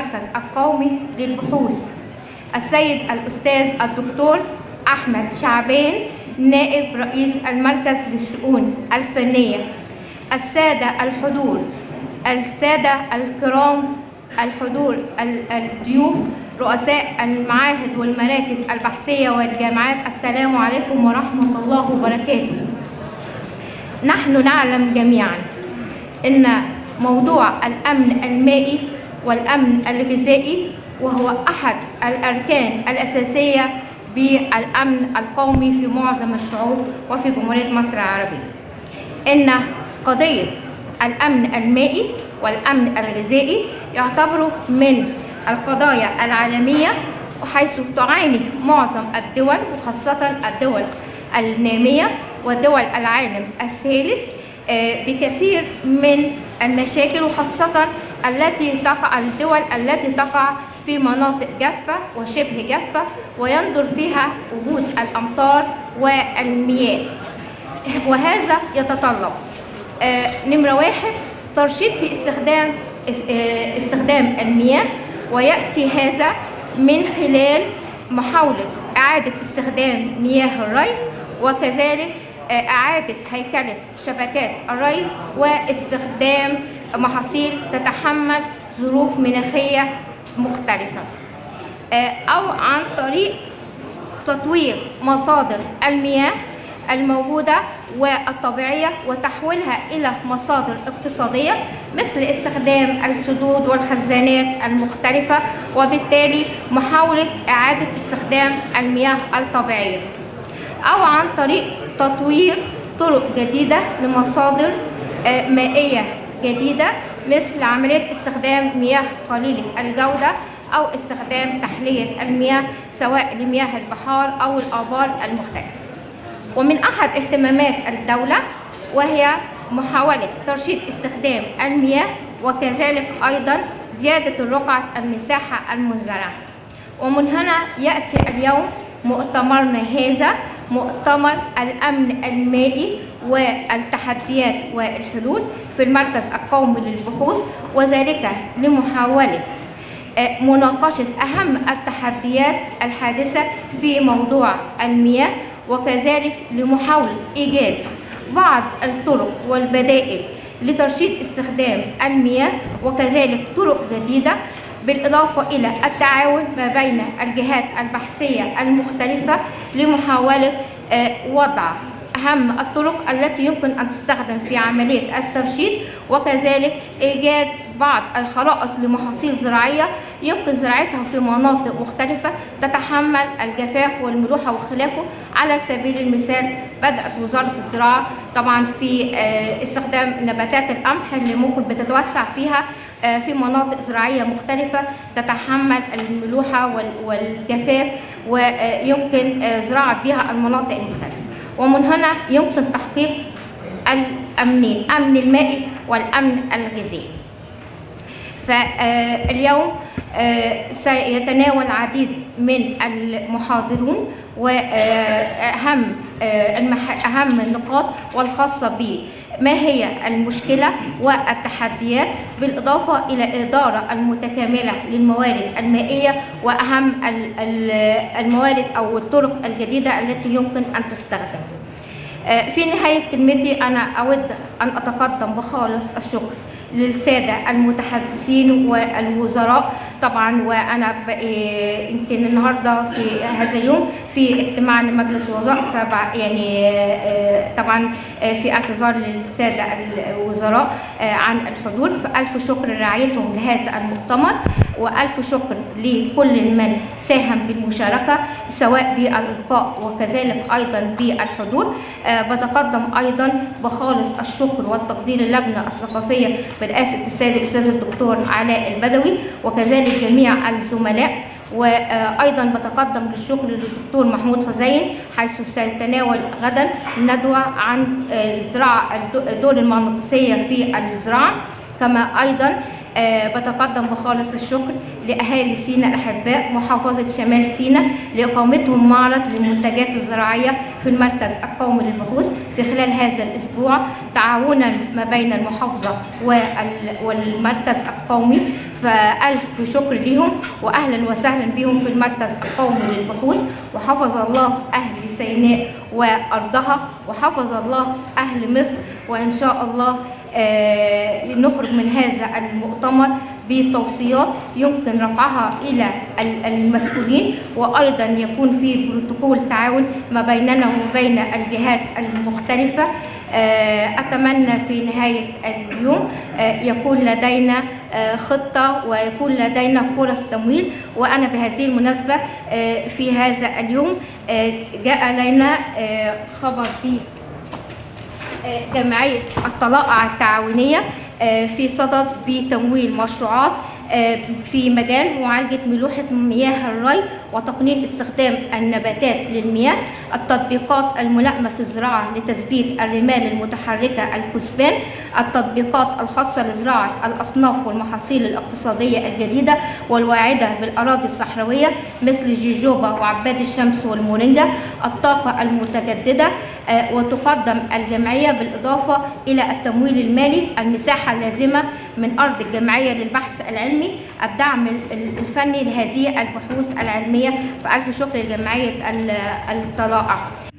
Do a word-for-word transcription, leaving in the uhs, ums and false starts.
المركز القومي للبحوث السيد الأستاذ الدكتور أحمد شعبان نائب رئيس المركز للشؤون الفنية، السادة الحضور، السادة الكرام الحضور، الضيوف، رؤساء المعاهد والمراكز البحثية والجامعات، السلام عليكم ورحمة الله وبركاته. نحن نعلم جميعا أن موضوع الأمن المائي والأمن الغذائي وهو أحد الأركان الأساسية بالأمن القومي في معظم الشعوب وفي جمهورية مصر العربية. إن قضية الأمن المائي والأمن الغذائي يعتبروا من القضايا العالمية، وحيث تعاني معظم الدول وخاصة الدول النامية ودول العالم الثالث بكثير من المشاكل، وخاصة التي تقع الدول التي تقع في مناطق جافة وشبه جافة ويندر فيها وجود الأمطار والمياه، وهذا يتطلب نمرة واحد ترشيد في استخدام استخدام المياه، ويأتي هذا من خلال محاولة إعادة استخدام مياه الري، وكذلك إعادة هيكلة شبكات الري واستخدام محاصيل تتحمل ظروف مناخية مختلفة، أو عن طريق تطوير مصادر المياه الموجودة والطبيعية وتحويلها إلى مصادر اقتصادية مثل استخدام السدود والخزانات المختلفة، وبالتالي محاولة إعادة استخدام المياه الطبيعية، أو عن طريق تطوير طرق جديدة لمصادر مائية جديدة مثل عملية استخدام مياه قليلة الجودة أو استخدام تحلية المياه سواء لمياه البحار أو الآبار المختلفة. ومن أحد اهتمامات الدولة وهي محاولة ترشيد استخدام المياه، وكذلك أيضا زيادة الرقعة المساحة المزرعة. ومن هنا يأتي اليوم مؤتمرنا هذا، مؤتمر الأمن المائي والتحديات والحلول في المركز القومي للبحوث، وذلك لمحاولة مناقشة أهم التحديات الحادثة في موضوع المياه، وكذلك لمحاولة إيجاد بعض الطرق والبدائل لترشيد استخدام المياه، وكذلك طرق جديدة، بالإضافة إلى التعاون ما بين الجهات البحثية المختلفة لمحاولة وضع أهم الطرق التي يمكن أن تستخدم في عملية الترشيد، وكذلك إيجاد بعض الخرائط لمحاصيل زراعية يمكن زراعتها في مناطق مختلفة تتحمل الجفاف والملوحة وخلافه. على سبيل المثال بدأت وزارة الزراعة طبعا في استخدام نباتات القمح اللي ممكن بتتوسع فيها في مناطق زراعية مختلفة تتحمل الملوحة والجفاف، ويمكن زراعة بها المناطق المختلفة. ومن هنا يمكن تحقيق الأمنين، الأمن المائي والأمن الغذائي. فاليوم سيتناول العديد من المحاضرون وأهم أهم النقاط والخاصة بما هي المشكلة والتحديات، بالإضافة إلى الإدارة المتكاملة للموارد المائية وأهم الموارد أو الطرق الجديدة التي يمكن أن تستخدم. في نهاية كلمتي أنا أود أن أتقدم بخالص الشكر للسادة المتحدثين والوزراء طبعا، وأنا يمكن النهارده في هذا اليوم في اجتماع لمجلس الوزراء، فبع يعني طبعا في اعتذار للسادة الوزراء عن الحضور، فألف شكر لرعايتهم لهذا المؤتمر، وألف شكر لكل من ساهم بالمشاركة سواء بالإلقاء وكذلك أيضا بالحضور. بتقدم أيضا بخالص الشكر والتقدير للجنة الثقافية برئاسة السيد الأستاذ الدكتور علاء البدوي، وكذلك جميع الزملاء. وأيضا بتقدم للشكر للدكتور محمود حسين حيث سيتناول غدا ندوة عن الزراعة، الدور المغناطيسية في الزراعة. كما أيضا بتقدم بخالص الشكر لأهالي سيناء الأحباء محافظة شمال سيناء لإقامتهم معرض للمنتجات الزراعية في المركز القومي للبحوث في خلال هذا الأسبوع تعاونا ما بين المحافظة والمركز القومي. فألف شكر لهم وأهلا وسهلا بهم في المركز القومي للبحوث، وحفظ الله أهل سيناء وأرضها وحفظ الله أهل مصر، وإن شاء الله آه نخرج من هذا المؤتمر بتوصيات يمكن رفعها إلى المسؤولين، وأيضا يكون في بروتوكول تعاون ما بيننا وبين الجهات المختلفة. أتمنى في نهاية اليوم يكون لدينا خطة ويكون لدينا فرص تمويل. وأنا بهذه المناسبة في هذا اليوم جاء لنا خبر في جمعية الطلائع التعاونية في صدد بتمويل مشروعات في مجال معالجة ملوحة مياه الري وتقنين استخدام النباتات للمياه، التطبيقات الملائمة في الزراعة لتثبيت الرمال المتحركة الكثبان، التطبيقات الخاصة لزراعة الأصناف والمحاصيل الاقتصادية الجديدة والواعدة بالأراضي الصحراوية مثل الجيجوبا وعباد الشمس والمورينجا، الطاقة المتجددة. وتقدم الجمعية بالإضافة إلى التمويل المالي المساحة اللازمة من أرض الجمعية للبحث العلمي، الدعم الفني لهذه البحوث العلمية. فألف شكر لجمعية الطلائع.